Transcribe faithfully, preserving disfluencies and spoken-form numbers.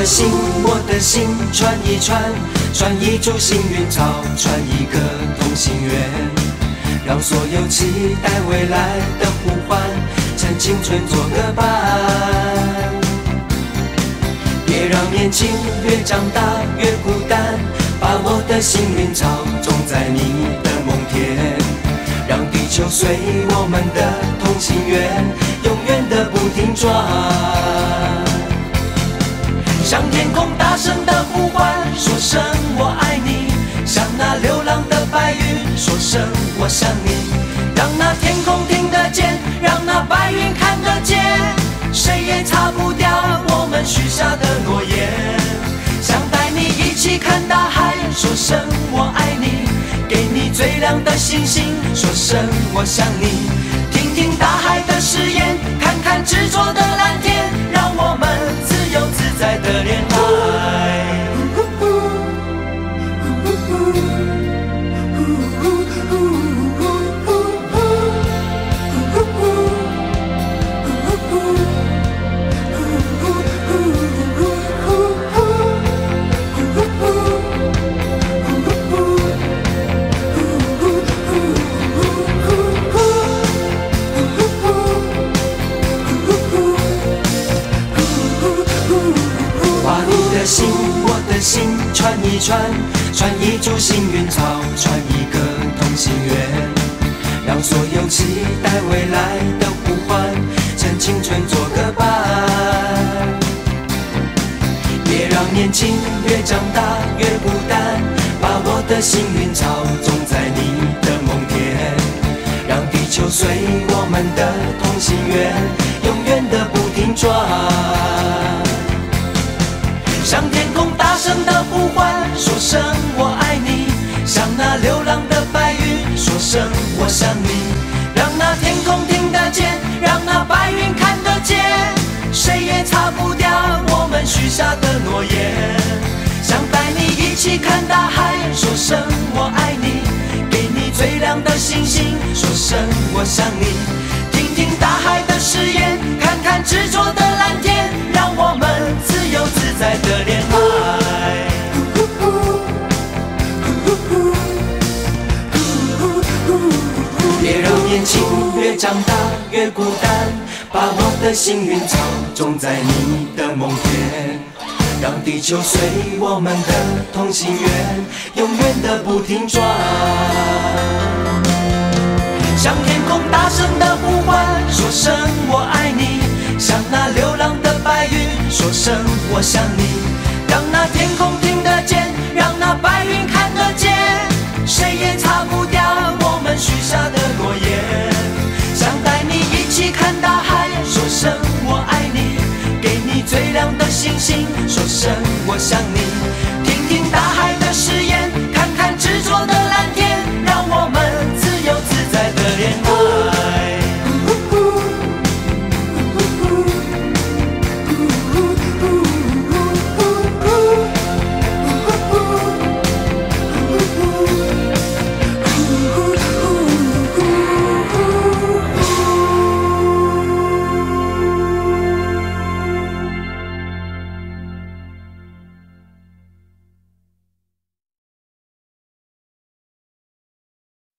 心，我的心传一传，传一株幸运草，传一个同心圆，让所有期待未来的呼唤，趁青春做个伴。别让年轻越长大越孤单，把我的幸运草种在你的梦田，让地球随我们的同心圆，永远的不停转。向天空大声的呼唤，说声我爱你；向那流浪的白云说声我想你。让那天空听得见，让那白云看得见，谁也擦不掉我们许下的诺言。想带你一起看大海，说声我爱你；给你最亮的星星，说声我想你。听听大海的誓言，看看执着的蓝天，让我们自由自在的恋爱。心，我的心传一传，传一株幸运草，传一个同心圆，让所有期待未来的呼唤，趁青春做个伴。别让年轻越长大越孤单，把我的幸运草种在你的梦田，让地球随我们的同心圆，永远的不停转。向天空大声的呼唤，说声我爱你；向那流浪的白云说声我想你。让那天空听得见，让那白云看得见，谁也擦不掉我们许下的诺言。想带你一起看大海，说声我爱你；给你最亮的星星，说声我想你。听听大海的誓言，看看执着的蓝天，让我们自由自在的恋爱。别让年轻越长大越孤单，把我的幸运草种在你的梦田，让地球随我们的同心圆，永远的不停转。向天空大声的呼唤，说声我爱你；向那流浪的白云说声我想你。让那天空听得见，让那白云看得见，谁也擦不掉我们许下的诺言。想带你一起看大海，说声我爱你；给你最亮的星星，说声我想你。